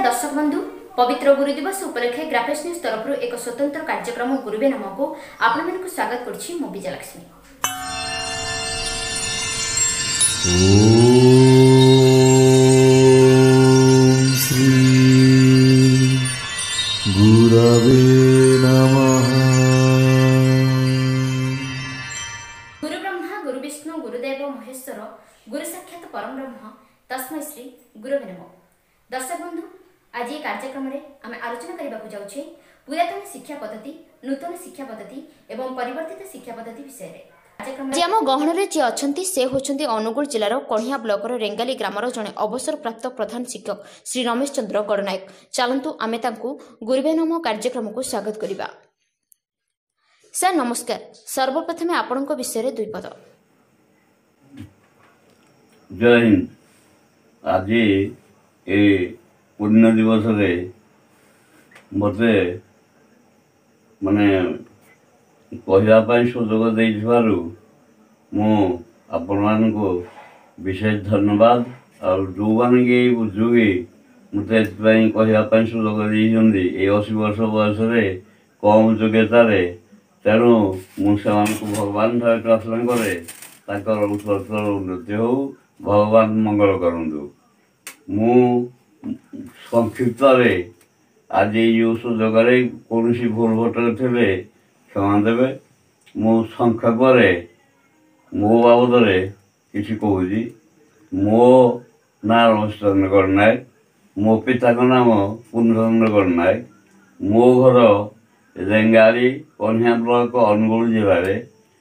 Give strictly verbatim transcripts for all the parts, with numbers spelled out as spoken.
दर्शक बंधु पवित्र गुरु दिवस उपलक्षे ग्राफिक्स न्यूज तरफ एक स्वतंत्र कार्यक्रम गुरुवे नाम को आपण मानक स्वागत करछि मो विजयलक्ष्मी। ओम श्री गुरवे नमः। गुरु ब्रह्मा गुरु विष्णु गुरुदेव महेश्वर गुरु साक्षात परम ब्रह्म तस्मै श्री गुरवे नमः। दर्शक बंधु आज ये कार्यक्रम रे आमे आलोचना करबा को जाउछे पुरातन शिक्षा पद्धति नूतन शिक्षा पद्धति एवं परिवर्तित शिक्षा पद्धति विषय रे। जे आम गहन जे अछंती से होछंती अनुगुल जिलार कणिया ब्लॉकर रेंगाली ग्रामर जने अवसर प्राप्त प्रधान शिक्षक श्री रमेश चंद्र गड़नायक। चलंतु आमे तांकु गुरुवे नमः कार्यक्रम को स्वागत करिबा। सर नमस्कार। सर्वप्रथमे आपनक विषय रे दुई पद। जय हिंद। आज ए पुण्य दिवस रे मते माने कहवाई सुजोग देइथिबारु मु आपण मानकु विशेष धन्यवाद। और जो माने के बुझुगे मते एतपाई कहवाई सुजोग देइछन्ती ए अस्सी वर्ष बयस रे कम योग्यता रे तेणु मु सेमानकु भगवान ठारे प्रार्थना करे ताकर उत्तर उन्नति हो भगवान मंगल करंतु। मु संक्षिप्त रे आज यो सुजोग रे कोनसी भूल भटक थे क्षमा देवे। मु संक्षेप रे मो बाबद रे किसी कहूँ। मो ना रमेश चंद्र गड़नायक, मो पिता का नाम पूर्णचंद्र गड़नायक, मो घर रेंगाली कन्या ब्लॉक अनुगुल जिले रे।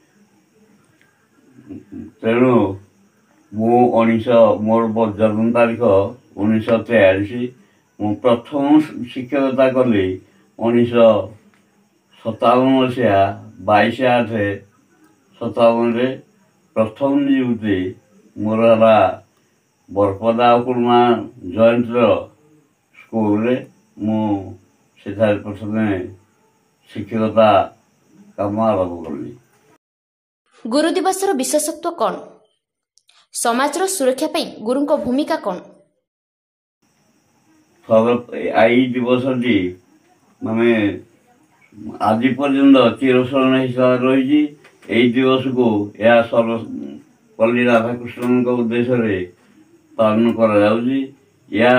तेणु मु उन्नीस मोर जन्म तारीख उन्नीस तेयालीस। मु प्रथम शिक्षकता कली उन्नीस सतावन मसीहा बाईस आठ सतावन प्रथम नियुक्ति मोर है बरपदा कुर्मा जॉइंट स्कूल रे। मु सेठारे प्रथम शिक्षकता काम आरंभ कली। गुरु दिवस विशेषत्व कौन? समाज सुरक्षा पई गुरु को भूमिका कौन? आई दिवस टी माने आज पर्यंत चिरस्मरण हिसाब रही। यही दिवस को यह सर्वपल्ली राधाकृष्णन को उद्देश्य रे पालन करा जाउची। या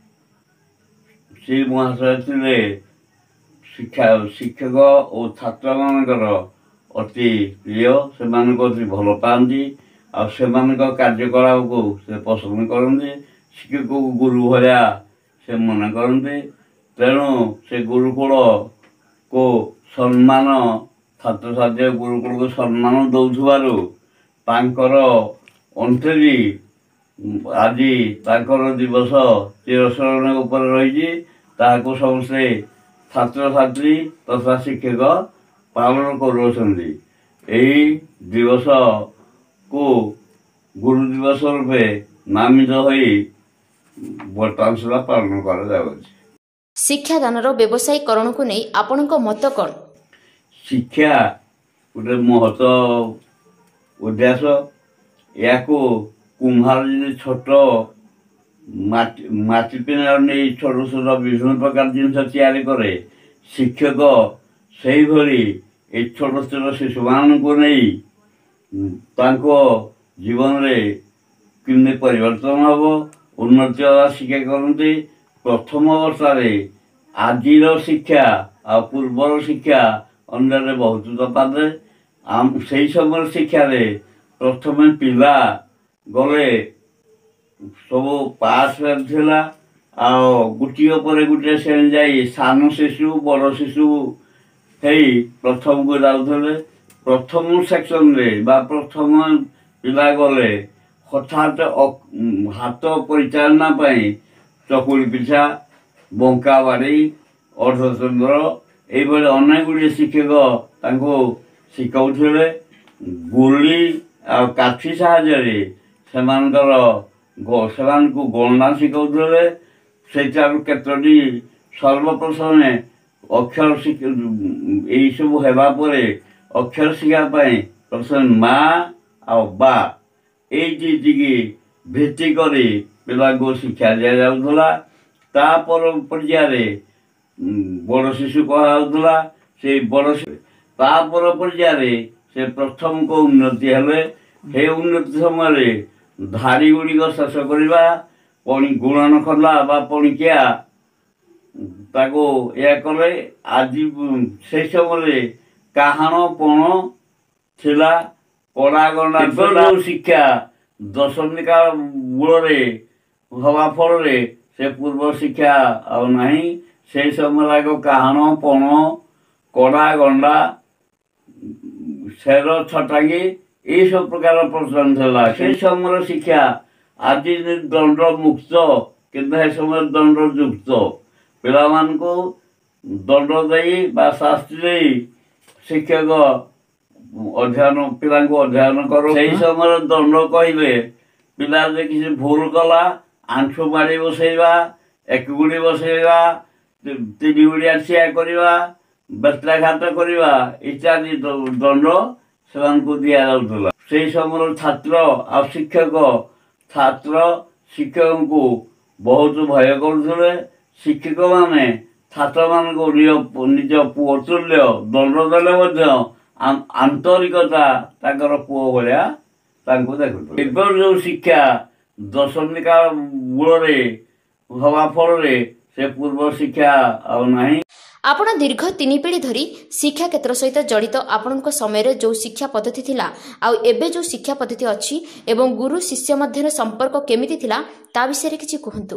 श्री महाशय थे शिक्षा शिक्षक और छात्र मानकर अति प्रिय। से अति भल पाती और से कार्यकलाप को से पसंद करते। शिक्षक को गुरु भाया से मन करते। तेणु से गुरुकुल को सम्मान छात्र छात्री गुरुकुल को सम्मान दौथुबारु तांकर अंतरी आज तांकर दिवस चिरस्मरण उपर रही। ताको समस्ते छात्र छात्री तथा शिक्षक पालन करुछन्ति। एही दिवस को गुरु दिवस रूपे नामित होई वर्तमान सुधा पालन करा जाउछि। शिक्षा दानर व्यवसायीकरण को नहीं आपनक मत कौन? शिक्षा गोटे महत उद्देश्य। या कुम्हार जी छोट माटी पिना नहीं छोट छोट विभिन्न प्रकार जिनस तैयारी करे, शिक्षक से भली ए छोट छोट शिशु मान को नहीं तांको जीवन रे किन्ने परिवर्तन हम उन्नति शिक्षा करते। प्रथम अवस्था आज शिक्षा आ पूर्वर शिक्षा अंदर बहुत तफात। आम से समय शिक्षा रे प्रथम पिला गले सब पास थिला आ गुटिया पर गुटे श्रेणी जाई सान शिशु बड़ शिशु है प्रथम को जाऊे। प्रथम सेक्शन रे बा प्रथम पिला गले हठात हाथ परिचालना पाई चकुली पिछा बंका बाड़ी अर्धचंद्र ये अनेक गुड़े शिक्षक शिखाऊे। गुली आ काठी साहाय्य से गणना शिखाऊे। से केतोटी सर्वप्रथम अक्षर शिख यही सब होगापर अक्षर शिखापी प्रथम माँ आ बा यही भित्ति कर पिला को शिक्षा दि जाऊला। तापर पर्याय बड़ शिशु कहुला से बड़ तापर पर्याय से प्रथम को उन्नति हेले हे उन्नति समय धारी गुड़िक शेष करवा पणी गुणन खला बा पणिकिया ताको या कले आज से समय काहाण पण थिला कड़ागंडा शिक्षा दशमिका मूल हवा फल से पूर्व शिक्षा आउ नहीं से समय आग काहाण पण कड़ागंडा शेर छटांगी ये सब प्रकार प्रचलन था से समय शिक्षा आज दंड मुक्त कि समय दंड युक्त पिला को दंड दे शास्ति दे शिक्षक अध्ययन पिला अध्ययन कर से समय दंड कहे पिला किसी भूल कला आंठु माड़ी बसैवा एक गुड़ी बसैवा तीन गुड़िया ठिया करवा बेत्राघात करवा इत्यादि दंड से दि जाऊला से समय छात्र आ शिक्षक छात्र शिक्षक को बहुत भय करुले शिक्षक माने छात्र मान निज पुओ तुल्य दंड देले आंतरिकता ताकर पुओ भाया देखु जो शिक्षा दशमिका मूल हवा फल से पूर्व शिक्षा आउ नहीं आपण दीर्घ तीन पीढ़ी धरी शिक्षा क्षेत्र सहित जड़ित आपण समय जो शिक्षा पद्धति थिला आउ एबे जो शिक्षा पद्धति अच्छी एवं गुरु शिष्य मध्य संपर्क केमिति थिला ता विषय किछि कहंतु।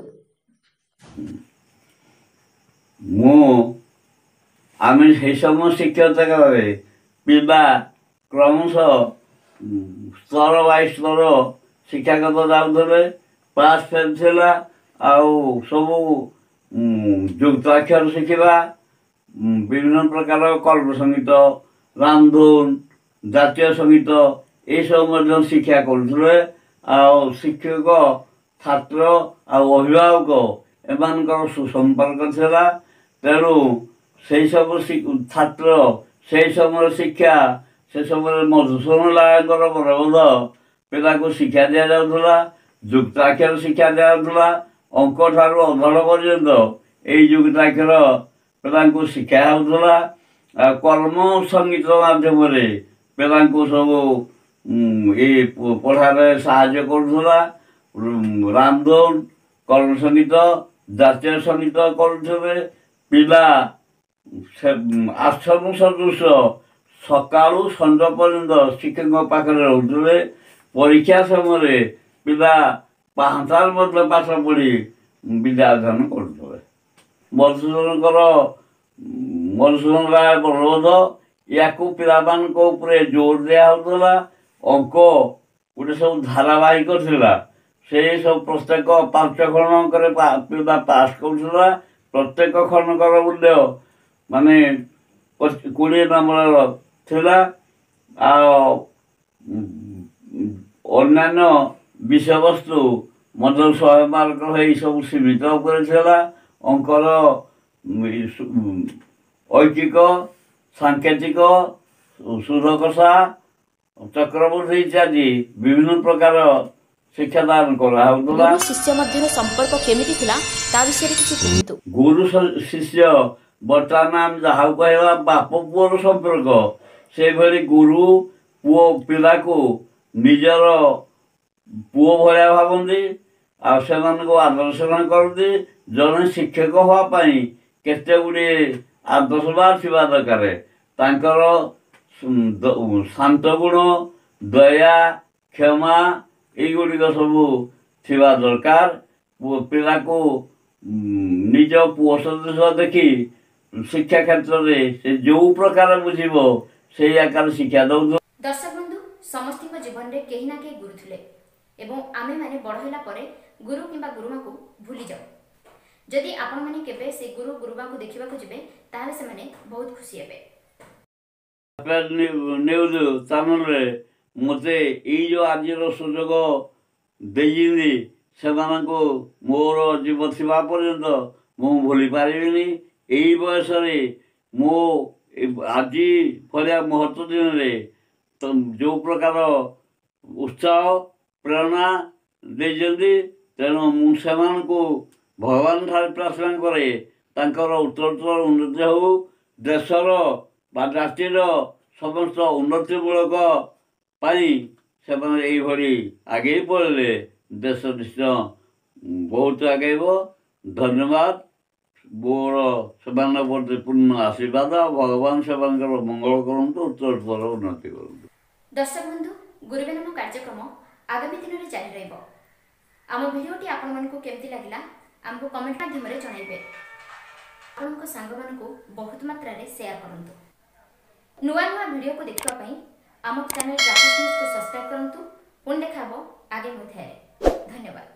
मु आमे हे समय शिक्षकता करे पिबा क्रमशः स्तर बाय स्तर शिक्षागत जाऊे पास फेल थिला आउ सब युक्ताक्षर शिखा विभिन्न प्रकार कल्प संगीत रामधुन जातीय संगीत ये सब शिक्षा करुले शिक्षक छात्र अभिभावक एम सुसंपर्क था तेणु से सब छात्र से समय शिक्षा से समय मधुसूदन लागर बरबोध पिला को शिक्षा दि जाऊला युक्ताक्षर शिक्षा दि जाऊला अंक ठारू अधड़ पर्यंत यही युक्ताक्षर पिला को शिक्षा होता कर्म संगीत माध्यम पिला सब ये पढ़ार साहाय्य करुला रामधुन कर्म संगीत जातीय संगीत करुले पिला आश्रम सदृश सकालू संज पर्यंत शिक्षक पाखे रोते परीक्षा समय पिला पांचार पाठ पढ़ी विद्या अध्ययन करुले मधुसूदनकर मधुसूदन राय बलबोध या पिला जोर दिया होता अंक गोटे सब धारावाहिक थिला से सब प्रत्येक पांच खंड पिला पास करुला प्रत्येक खंडकर मूल्य माने कोड़े नंबर थिला अन्य विषय वस्तु मध्य शहे मार्क है सब सीमित अंकर ऐकिक सांकेतिक सुरकषा चक्रवर्ती इत्यादि विभिन्न प्रकार शिक्षादान कराला। शिष्य मध्य संपर्क केमिति थिला ता विषय किछि कहंतु। गुरु शिष्य बर्तमान जहाँ कहवा बाप पुओर संपर्क से भली गुरु पुओ पिला को निजर पुओ भाया भावती आदर्शन करती जन शिक्षक होगापाई केते गुड़े आदर्शवाद थी दरकार तांकर शांत गुण दया क्षमा युड़िक सब थी दरकार पिला को निज पुओ सदृश देखी शिक्षा क्षेत्र में से जो प्रकार बुझिबो से आकार शिक्षा दौ। दर्शक बंधु समस्त जीवन में कहीं ना कहीं गुरु थिले एवं आमे माने बड़ होला परे गुरु किंबा गुरुमा को भूली जाओ जदि आपण माने केबे से गुरु गुरुमा को देखिबा को जिबे ताले से माने बहुत खुशी हेबे। न्यूज चैनल रे मते ई जो आज रो सुजोग देइनी से मानको मोर जीवन थिबा पर्यंत मु भूली पारिबिनी यही बयस मो आज फलिया महत्व दिन में तो जो प्रकार उत्साह प्रेरणा देते तेणु मुझे ଭଗବାନ ଠାରେ ପ୍ରାର୍ଥନା କରେ ତାଙ୍କର ଉତ୍ତରୋତ୍ତର ଉନ୍ନତି ହେଉ, ଦେଶର ବା ଜାତିର ସମସ୍ତ ଉନ୍ନତିମୂଳକ ପାଇଁ ସେମାନେ ଏଇଭଳି ଆଗେଇ ପଡ଼ିଲେ ଦେଶ ନିଶ୍ଚୟ ବହୁତ ଆଗେଇବ। ଧନ୍ୟବାଦ। ମୋର ସେମାନଙ୍କ ପ୍ରତି ପୂର୍ଣ୍ଣ ଆଶୀର୍ବାଦ। ଭଗବାନ ସେମାନଙ୍କର ମଙ୍ଗଳ କରନ୍ତୁ, ଉତ୍ତରୋତ୍ତର ଉନ୍ନତି କରନ୍ତୁ। ଦର୍ଶକ ବନ୍ଧୁ, ଗୁରୁବେ ନମଃ କାର୍ଯ୍ୟକ୍ରମ ଆଗାମୀ ଦିନରେ ଜାରି ରହିବ। ଆମ ଭିଡ଼ିଓଟି ଆପଣମାନଙ୍କୁ କେମିତି ଲାଗିଲା ଆମକୁ କମେଣ୍ଟ ମାଧ୍ୟମରେ ଜଣାଇବେ। ଆପଣଙ୍କ ସାଙ୍ଗମାନଙ୍କୁ ବହୁତ ମାତ୍ରାରେ ସେୟାର କରନ୍ତୁ। ନୂଆ ନୂଆ ଭିଡ଼ିଓକୁ ଦେଖିବା ପାଇଁ ଆମ ଚ୍ୟାନେଲ ରାକେଶ ନ୍ୟୁଜକୁ ସବସ୍କ୍ରାଇବ୍ କରନ୍ତୁ। ପୁଣି ଦେଖା ହେବ ଆଗାମୀ ଅଧ୍ୟାୟରେ। ଧନ୍ୟବାଦ।